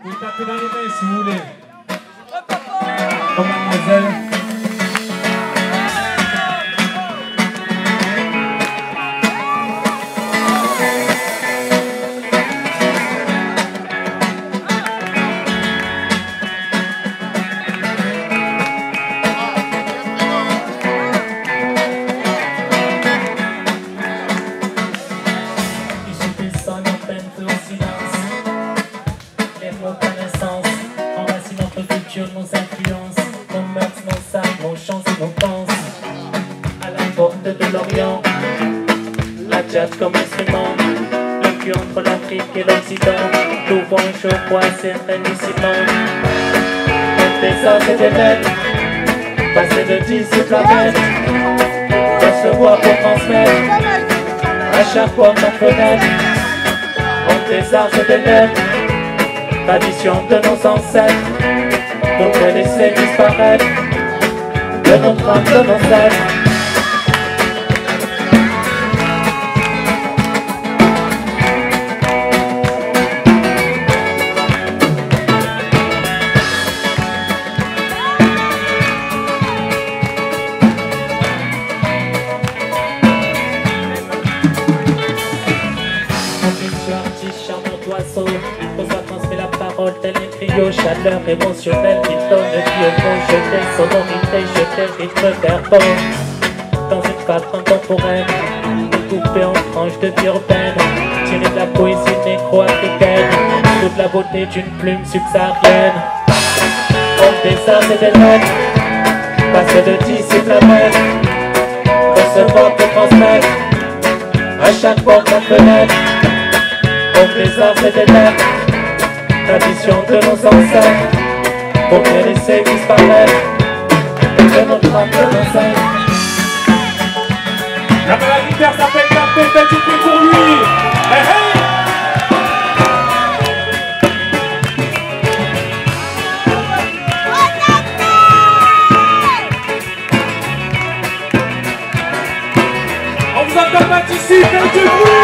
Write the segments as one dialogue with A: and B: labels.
A: Vous tapez dans les mains si vous voulez. Oh mademoiselle.
B: Nos influences, nos mœurs, nos arts, nos chants et nos danses. À la porte de l'Orient, la jazz comme instrument. Le cul entre l'Afrique et l'Occident. L'ouvrant, je crois, c'est hallucinant. Être des arts et des lettres, passer de disciple à maître. Recevoir pour transmettre, à chaque fois qu'on fenêtre. Entre des arts et des lettres, tradition de nos ancêtres. Pour les laisser disparaître de notre âme, de nos êtres. Tel un trio, chaleur émotionnelle qui donne vie au mot. Je t'ai sonorité, je t'ai rythme verbal. Dans une phase contemporaine, découpée en tranches de vie urbaine, tirée de la poésie négro-africaine, toute la beauté d'une plume subsaharienne. Entre des arts et des lettres, passer de disciple à maître, recevoir pour transmettre, à chaque porte à fenêtre. Entre des arts et des lettres, tradition de nos ancêtres, pour les laisser disparaître de notre âme, de nos êtres.
A: La maladie père s'appelle Café, faites du bruit pour lui. Hey, hey. On vous entend pas ici, faites du bruit.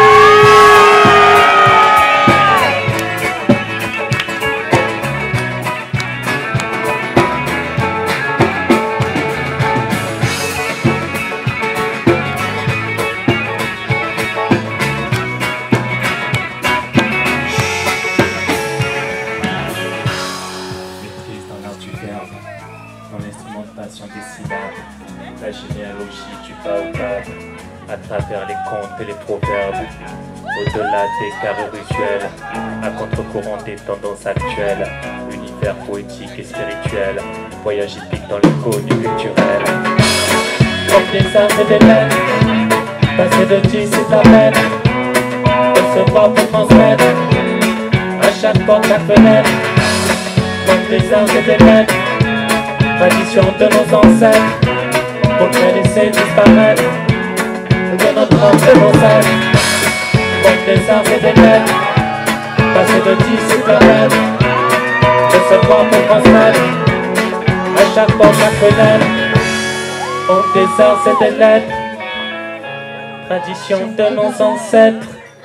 B: Dans l'instrumentation des syllabes, la généalogie du baobab, à travers les contes et les proverbes, au-delà des carrés rituels, à contre-courant des tendances actuelles, univers poétique et spirituel, voyage épique dans l'inconnu culturel. Comme des arts et des lettres, passer de disciple à maître, recevoir pour transmettre, à chaque porte, chaque fenêtre. Comme des arts et des lettres, tradition de nos ancêtres, pour les laisser disparaître de notre âme, de nos êtres. Comme des arts et des lettres, passer de disciple à maître, recevoir pour transmettre, à chaque porte, chaque fenêtre. Comme des arts et des lettres, tradition de nos ancêtres,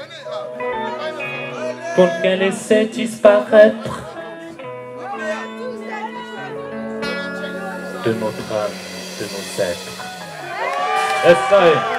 B: pour les laisser disparaître de notre âme, de nos êtres.
A: Yes,